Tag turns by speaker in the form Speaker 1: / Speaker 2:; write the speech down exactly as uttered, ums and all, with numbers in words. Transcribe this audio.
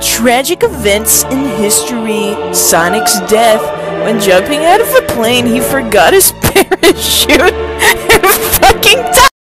Speaker 1: Tragic events in history. Sonic's death. When jumping out of a plane, he forgot his parachute and fucking